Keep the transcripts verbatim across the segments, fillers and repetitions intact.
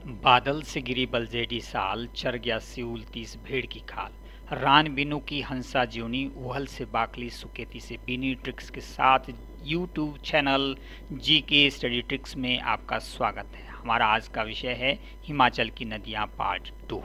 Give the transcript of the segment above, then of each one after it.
बादल से गिरी बलजेडी साल, चर गया सिउल तीस भेड़ की खाल। रान बिनु की हंसा ज्यूनी, उहल से बाकली सुकेती से बीनी ट्रिक्स के साथ यूट्यूब चैनल जी के स्टडी ट्रिक्स में आपका स्वागत है। हमारा आज का विषय है हिमाचल की नदियां पार्ट टू।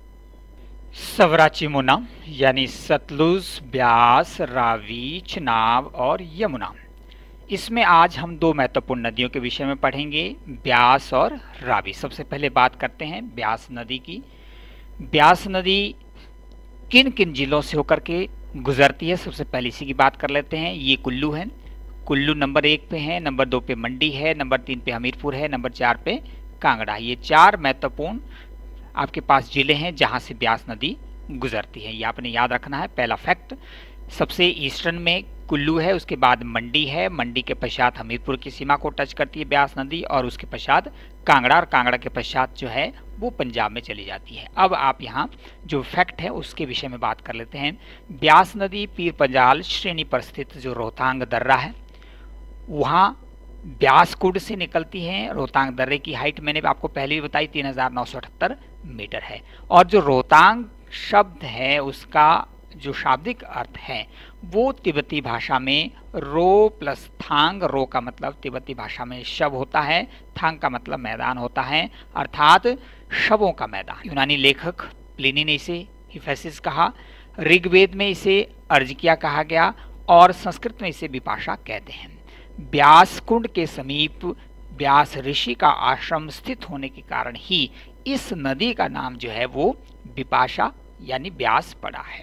सवराची मुना यानी सतलुज, ब्यास, रावी, चिनाब और यमुना। इसमें आज हम दो महत्वपूर्ण नदियों के विषय में पढ़ेंगे, ब्यास और रावी। सबसे पहले बात करते हैं ब्यास नदी की। ब्यास नदी किन किन जिलों से होकर के गुजरती है, सबसे पहले इसी की बात कर लेते हैं। ये कुल्लू है, कुल्लू नंबर एक पे है, नंबर दो पे मंडी है, नंबर तीन पे हमीरपुर है, नंबर चार पे कांगड़ा। ये चार महत्वपूर्ण आपके पास जिले हैं जहां से ब्यास नदी गुजरती है। ये आपने याद रखना है। पहला फैक्ट, सबसे ईस्टर्न में कुल्लू है, उसके बाद मंडी है, मंडी के पश्चात हमीरपुर की सीमा को टच करती है ब्यास नदी, और उसके पश्चात कांगड़ा, और कांगड़ा के पश्चात जो है वो पंजाब में चली जाती है। अब आप यहाँ जो फैक्ट है उसके विषय में बात कर लेते हैं। ब्यास नदी पीर पंजाल श्रेणी पर स्थित जो रोहतांग दर्रा है, वहाँ ब्यास कुंड से निकलती है। रोहतांग दर्रे की हाइट मैंने आपको पहले भी बताई, तीन हजार नौ सौ अठहत्तर मीटर है। और जो रोहतांग शब्द है उसका जो शाब्दिक अर्थ है वो तिब्बती भाषा में रो प्लस थांग, रो का मतलब तिब्बती भाषा में शव होता है, थांग का मतलब मैदान होता है, अर्थात शवों का मैदान। यूनानी लेखक प्लिनी ने इसे हिफेसिस कहा, ऋग्वेद में इसे अर्जिकिया कहा गया, और संस्कृत में इसे विपाशा कहते हैं। ब्यास कुंड के समीप व्यास ऋषि का आश्रम स्थित होने के कारण ही इस नदी का नाम जो है वो विपाशा यानी ब्यास पड़ा है।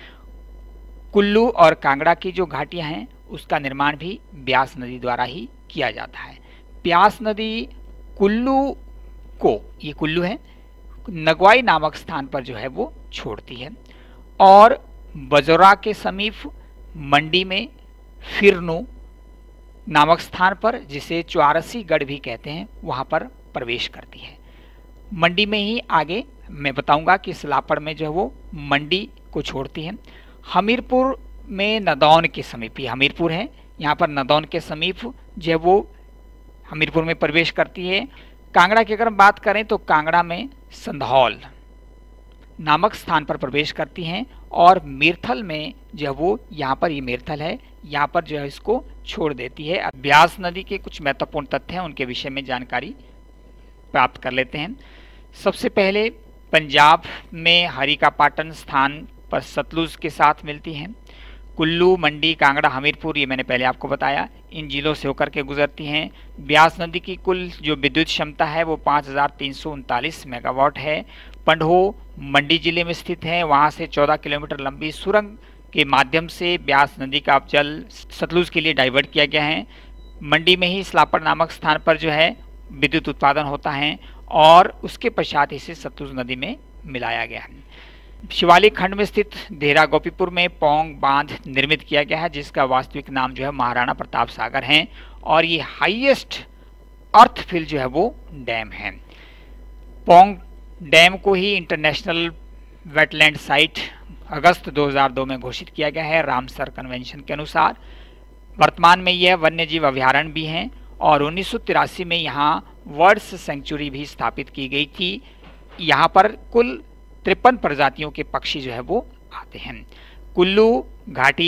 कुल्लू और कांगड़ा की जो घाटियां हैं उसका निर्माण भी ब्यास नदी द्वारा ही किया जाता है। ब्यास नदी कुल्लू को, ये कुल्लू है, नगवाई नामक स्थान पर जो है वो छोड़ती है, और बजौरा के समीप मंडी में फिरनू नामक स्थान पर, जिसे चौरासी गढ़ भी कहते हैं, वहां पर प्रवेश करती है। मंडी में ही आगे मैं बताऊंगा कि सलापड़ में जो है वो मंडी को छोड़ती है। हमीरपुर में नदौन के समीप, ये हमीरपुर है, यहाँ पर नदौन के समीप जो है वो हमीरपुर में प्रवेश करती है। कांगड़ा की अगर हम बात करें तो कांगड़ा में संधौल नामक स्थान पर प्रवेश करती हैं, और मीरथल में जो है वो, यहाँ पर ये मीरथल है, यहाँ पर जो है इसको छोड़ देती है। अब ब्यास नदी के कुछ महत्वपूर्ण तथ्य हैं, उनके विषय में जानकारी प्राप्त कर लेते हैं। सबसे पहले पंजाब में हरिकापाटन स्थान पर सतलुज के साथ मिलती हैं। कुल्लू, मंडी, कांगड़ा, हमीरपुर, ये मैंने पहले आपको बताया, इन जिलों से होकर के गुजरती हैं। ब्यास नदी की कुल जो विद्युत क्षमता है वो पाँच हजार तीन सौ उनतालीस मेगावाट है। पंडो मंडी जिले में स्थित है, वहाँ से चौदह किलोमीटर लंबी सुरंग के माध्यम से ब्यास नदी का जल सतलुज के लिए डाइवर्ट किया गया है। मंडी में ही सलापड़ नामक स्थान पर जो है विद्युत उत्पादन होता है, और उसके पश्चात इसे सतलुज नदी में मिलाया गया है। शिवालिक खंड में स्थित देहरा गोपीपुर में पौंग बांध निर्मित किया गया है, जिसका वास्तविक नाम जो है महाराणा प्रताप सागर है, और ये हाईएस्ट अर्थफिल जो है वो डैम है। पौंग डैम को ही इंटरनेशनल वेटलैंड साइट अगस्त दो हज़ार दो में घोषित किया गया है रामसर कन्वेंशन के अनुसार। वर्तमान में यह वन्यजीव अभ्यारण्य भी हैं, और उन्नीस सौ तिरासी में यहाँ बर्ड्स सेंचुरी भी स्थापित की गई थी। यहाँ पर कुल तिरपन प्रजातियों के पक्षी जो है वो आते हैं। कुल्लू घाटी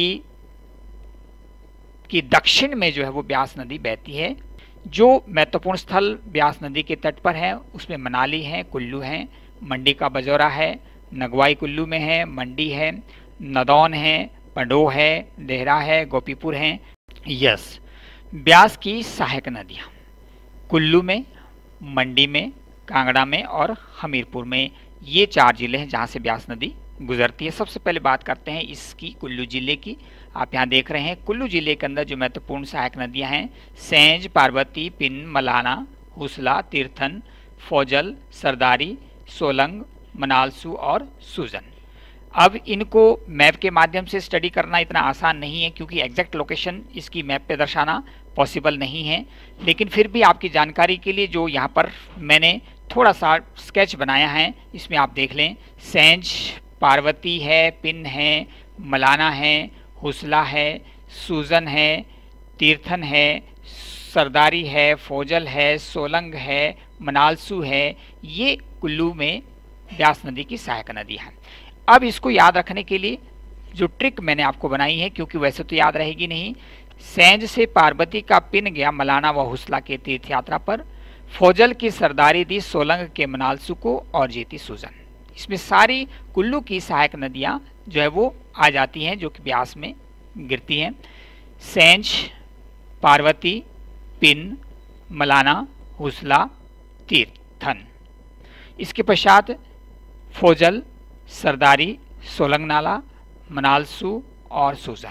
की दक्षिण में जो है वो ब्यास नदी बहती है। जो महत्वपूर्ण स्थल ब्यास नदी के तट पर है उसमें मनाली है, कुल्लू है, मंडी का बजौरा है, नगवाई कुल्लू में है, मंडी है, नदौन है, पंडो है, देहरा है, गोपीपुर है। यस, ब्यास की सहायक नदियाँ कुल्लू में, मंडी में, कांगड़ा में और हमीरपुर में, ये चार जिले हैं जहाँ से ब्यास नदी गुजरती है। सबसे पहले बात करते हैं इसकी कुल्लू जिले की। आप यहाँ देख रहे हैं कुल्लू जिले के अंदर जो महत्वपूर्ण सहायक नदियाँ हैं, सेंज, पार्वती, पिन, मलाना, हुसला, तीर्थन, फौजल, सरदारी, सोलंग, मनालसू और सूजन। अब इनको मैप के माध्यम से स्टडी करना इतना आसान नहीं है, क्योंकि एग्जैक्ट लोकेशन इसकी मैप पे दर्शाना पॉसिबल नहीं है, लेकिन फिर भी आपकी जानकारी के लिए जो यहाँ पर मैंने थोड़ा सा स्केच बनाया है, इसमें आप देख लें। सेंज पार्वती है, पिन है, मलाना है, हुसला है, सूजन है, तीर्थन है, सरदारी है, फौजल है, सोलंग है, मनालसू है, ये कुल्लू में ब्यास नदी की सहायक नदी है। अब इसको याद रखने के लिए जो ट्रिक मैंने आपको बनाई है, क्योंकि वैसे तो याद रहेगी नहीं, सेंज से पार्वती का पिन गया मलाना व हुसला के तीर्थ यात्रा पर, फौजल की सरदारी दी सोलंग के मनालसू को और जीती सूजन। इसमें सारी कुल्लू की सहायक नदियाँ जो है वो आ जाती हैं जो कि ब्यास में गिरती हैं। सेंज, पार्वती, पिन, मलाना, हुसला, तीर्थन। इसके पश्चात फौजल, सरदारी, सोलंग नाला, मनालसू और सूजन,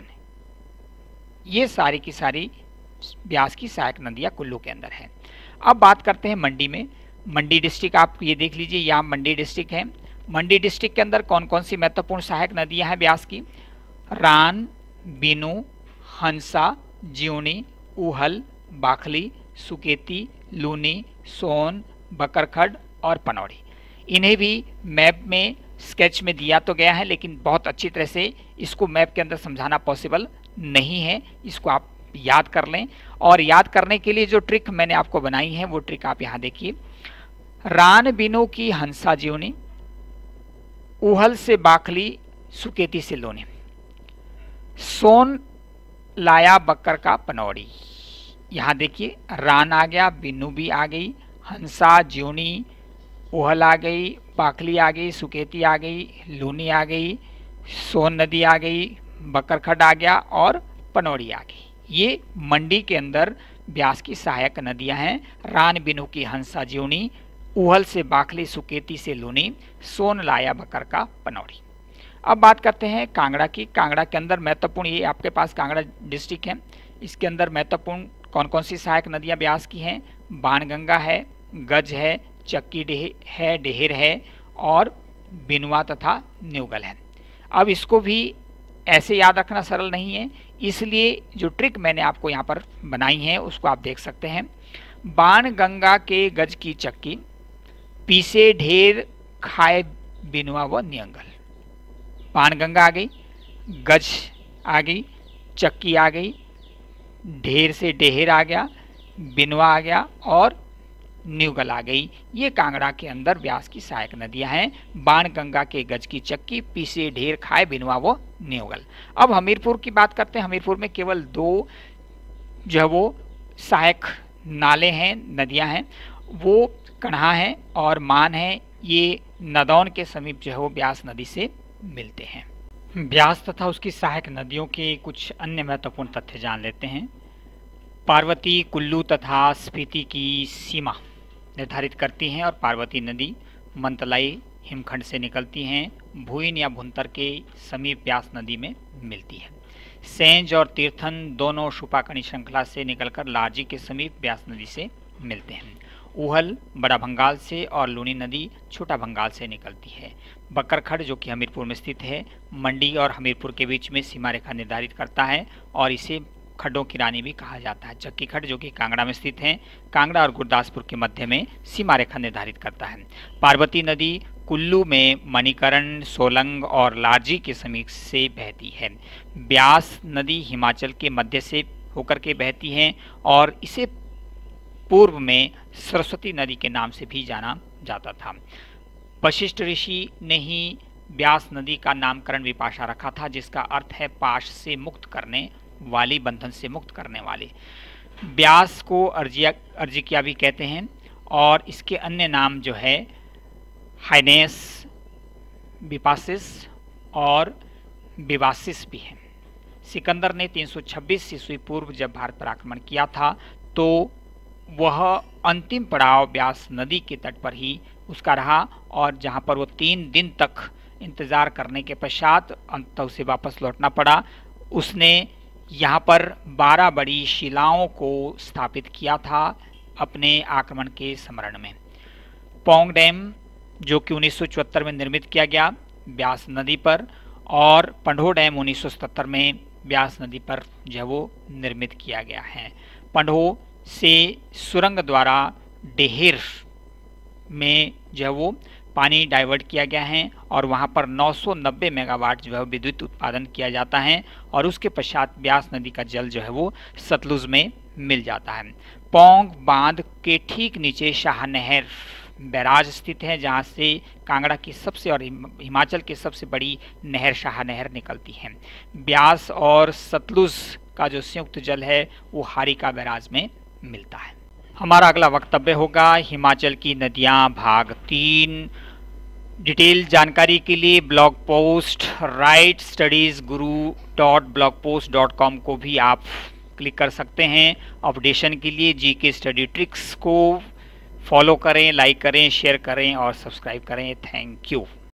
ये सारी की सारी ब्यास की सहायक नदियाँ कुल्लू के अंदर है। अब बात करते हैं मंडी में। मंडी डिस्ट्रिक्ट आप ये देख लीजिए, यहाँ मंडी डिस्ट्रिक्ट है। मंडी डिस्ट्रिक्ट के अंदर कौन कौन सी महत्वपूर्ण सहायक नदियाँ हैं ब्यास की? रान, बीनू, हंसा, ज्यूनी, ऊहल, बाखली, सुकेती, लूनी, सोन, बकरखड और पनौड़ी। इन्हें भी मैप में स्केच में दिया तो गया है, लेकिन बहुत अच्छी तरह से इसको मैप के अंदर समझाना पॉसिबल नहीं है। इसको आप याद कर लें, और याद करने के लिए जो ट्रिक मैंने आपको बनाई है वो ट्रिक आप यहाँ देखिए। रान बीनू की हंसा ज्यूनी, ऊहल से बाखली, सुकेती से लोनी, सोन लाया बकर का पनौड़ी। यहाँ देखिए रान आ गया, बीनू भी आ गई, हंसा ज्यूनी, ऊहल आ गई, बाखली आ गई, सुकेती आ गई, लूनी आ गई, सोन नदी आ गई, बकरखड आ गया और पनौड़ी आ गई। ये मंडी के अंदर ब्यास की सहायक नदियां हैं। रान बीनू की हंसा ज्यूनी, ऊहल से बाखली, सुकेती से लूनी, सोन लाया बकर का पनौड़ी। अब बात करते हैं कांगड़ा की। कांगड़ा के अंदर महत्वपूर्ण, ये आपके पास कांगड़ा डिस्ट्रिक्ट है, इसके अंदर महत्वपूर्ण कौन कौन सी सहायक नदियां ब्यास की हैं? बाणगंगा है, गज है, चक्की डेह है, डेहर है और बिनवा तथा न्यूगल है। अब इसको भी ऐसे याद रखना सरल नहीं है, इसलिए जो ट्रिक मैंने आपको यहाँ पर बनाई है उसको आप देख सकते हैं। बाणगंगा के गज की चक्की, पीसे ढेर खाए बिनवा व न्यंगल। बाणगंगा आ गई, गज आ गई, चक्की आ गई, ढेर से ढेर आ गया, बिनवा आ गया और न्यूगल आ गई। ये कांगड़ा के अंदर ब्यास की सहायक नदियां हैं। बाणगंगा के गज की चक्की, पीसे ढेर खाए बिनवा वो न्यूगल। अब हमीरपुर की बात करते हैं। हमीरपुर में केवल दो जो है वो सहायक नाले हैं, नदियां हैं, वो कन्हा है और मान है। ये नदौन के समीप जो है वो ब्यास नदी से मिलते हैं। ब्यास तथा उसकी सहायक नदियों के कुछ अन्य महत्वपूर्ण तथ्य जान लेते हैं। पार्वती कुल्लू तथा स्पीति की सीमा निर्धारित करती हैं और पार्वती नदी मंतलाई हिमखंड से निकलती हैं, भूइन या भुंतर के समीप ब्यास नदी में मिलती है। सेंज और तीर्थन दोनों शुपाकणी श्रृंखला से निकलकर लारजी के समीप ब्यास नदी से मिलते हैं। ऊहल बड़ा भंगाल से और लूनी नदी छोटा भंगाल से निकलती है। बकरखड जो कि हमीरपुर में स्थित है, मंडी और हमीरपुर के बीच में सीमा रेखा निर्धारित करता है और इसे खड्डों की रानी भी कहा जाता है। चक्की खड्ड जो कि कांगड़ा में स्थित है, कांगड़ा और गुरदासपुर के मध्य में सीमा रेखा निर्धारित करता है। पार्वती नदी कुल्लू में मणिकरण, सोलंग और लारजी के समीप से बहती है। ब्यास नदी हिमाचल के मध्य से होकर के बहती है और इसे पूर्व में सरस्वती नदी के नाम से भी जाना जाता था। वशिष्ठ ऋषि ने ही ब्यास नदी का नामकरण विपाशा रखा था, जिसका अर्थ है पाश से मुक्त करने वाली, बंधन से मुक्त करने वाले। ब्यास को अर्जिया अर्जिकिया भी कहते हैं और इसके अन्य नाम जो है हाइनेस, बिपासिस और बिवासिस भी हैं। सिकंदर ने तीन सौ छब्बीस ईस्वी पूर्व जब भारत पर आक्रमण किया था तो वह अंतिम पड़ाव ब्यास नदी के तट पर ही उसका रहा और जहां पर वो तीन दिन तक इंतज़ार करने के पश्चात अंततः उसे वापस लौटना पड़ा। उसने यहाँ पर बारह बड़ी शिलाओं को स्थापित किया था अपने आक्रमण के स्मरण में। पोंग डैम जो कि उन्नीस सौ चौहत्तर में निर्मित किया गया ब्यास नदी पर, और पंढो डैम उन्नीस सौ सतहत्तर में ब्यास नदी पर जो है वो निर्मित किया गया है। पंढो से सुरंग द्वारा डेहर में जो है वो पानी डाइवर्ट किया गया है और वहाँ पर नौ सौ नब्बे मेगावाट जो है विद्युत उत्पादन किया जाता है और उसके पश्चात ब्यास नदी का जल जो है वो सतलुज में मिल जाता है। पौंग बांध के ठीक नीचे शाहनहर बैराज स्थित है, जहाँ से कांगड़ा की सबसे और हिमाचल की सबसे बड़ी नहर शाहनहर निकलती है। ब्यास और सतलुज का जो संयुक्त जल है वो हारिका बैराज में मिलता है। हमारा अगला वक्तव्य होगा हिमाचल की नदियाँ भाग तीन। डिटेल जानकारी के लिए blog post right studies Guru dot blog post dot com को भी आप क्लिक कर सकते हैं। अपडेशन के लिए जी के स्टडी ट्रिक्स को फॉलो करें, लाइक करें, शेयर करें और सब्सक्राइब करें। Thank you.